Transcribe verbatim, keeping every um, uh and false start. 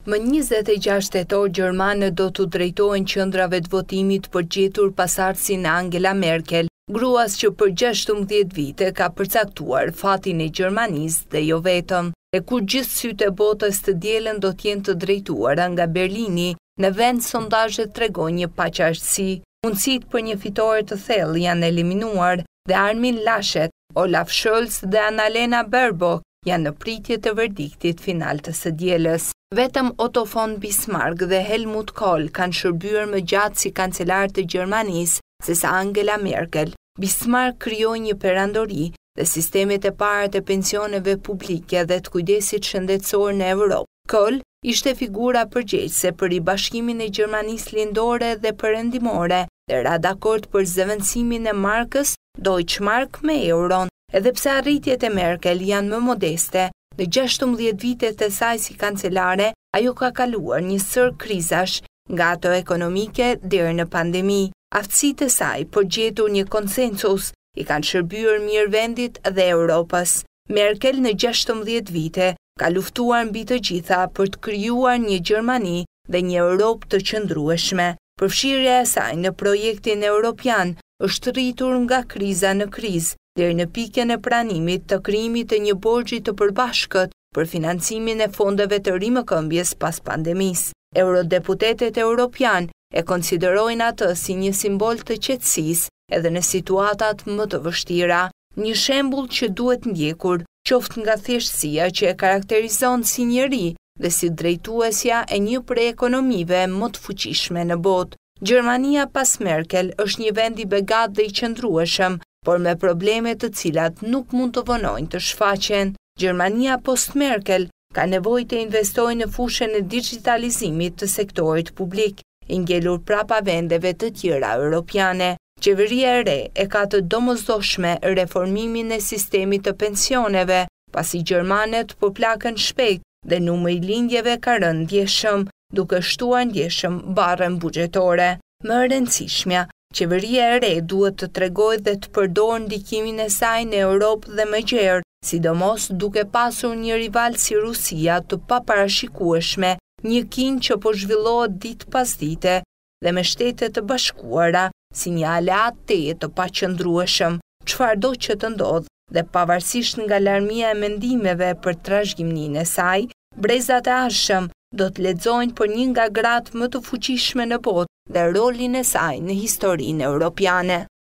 Më njëzet e gjashtë tetor gjermane do të drejtohen qendrave të votimit për gjetur pasardhësin Angela Merkel, gruas që për gjashtëmbëdhjetë vite ka përcaktuar fatin e Gjermanisë dhe jo vetëm. E kur gjithë sytë e botës të dielën do t'jenë të drejtuara nga Berlini, në vend sondazhet tregojnë një paqartësi. Mundësitë për një fitore të thellë janë eliminuar dhe Armin Laschet, Olaf Scholz dhe Annalena Baerbock janë në pritje të verdiktit final të së dielës. Vetëm Otto von Bismarck dhe Helmut Kohl kanë shërbyer më gjatë si kancelar të Gjermanisë sesa Angela Merkel. Bismarck krijoi një perandori dhe sistemet e para të pensioneve publike dhe të kujdesit shëndetësor në Evropë. Kohl ishte figura përgjegjëse për ribashkimin e Gjermanisë lindore dhe perëndimore dhe ra dakord për zëvendësimin e markës Deutsche Mark me euron. Edhe pse arritjet e Merkel janë më modeste, në gjashtëmbëdhjetë vitet e saj si kancelare, ajo ka kaluar një sër krizash, nga ato ekonomike deri në pandemi. Aftësitë e saj për gjetur një konsensus i kanë shërbyer mirë vendit dhe Europës. Merkel në gjashtëmbëdhjetë vite ka luftuar mbi të gjitha për të krijuar një Gjermani dhe një Europë të qëndrueshme. Përfshirja e saj në projektin evropian është rritur nga kriza në krizë, deri në pikën e pranimit të krijimit të një borxhi të përbashkët për financimin e fondeve të rimëkëmbjes pas pandemisë. Eurodeputetet europian e konsiderojnë atë si një simbol të qetësisë edhe në situatat më të vështira, një shembull që duhet ndjekur, qoftë nga thjeshtësia që e karakterizon si njeri dhe si drejtuesja e një prej ekonomive më të fuqishme në botë. Gjermania pas Merkel është një vend i begat dhe i qëndrueshëm, por me probleme të cilat nuk mund të vonojnë të shfaqen. Gjermania post Merkel ka nevojë të investojë në fushën e digitalizimit të sektorit publik, i ngelur prapa vendeve të tjera europiane. Qeveria e re e ka të domosdoshme reformimin e sistemit të pensioneve, pasi gjermanet përplaken shpejt dhe numri i lindjeve ka rënë ndjeshëm, duke shtuar ndjeshëm barrën buxhetore. Më e rëndësishmja, qeveria e re duhet të tregojë dhe të përdorë ndikimin e saj në Europë dhe më gjerë, sidomos duke pasur një rival si Rusia të paparashikueshme, një Kinë që po zhvillohet ditë pas dite dhe me Shtetet e Bashkuara si një aleat teje të paqëndrueshëm. Çfarëdo që të ndodhë dhe pavarësisht nga larmia e mendimeve për trashëgiminë e saj, brezat e ardhshëm do të lexojnë për një nga gratë më të fuqishme në botë dhe rolin e saj në historinë europiane.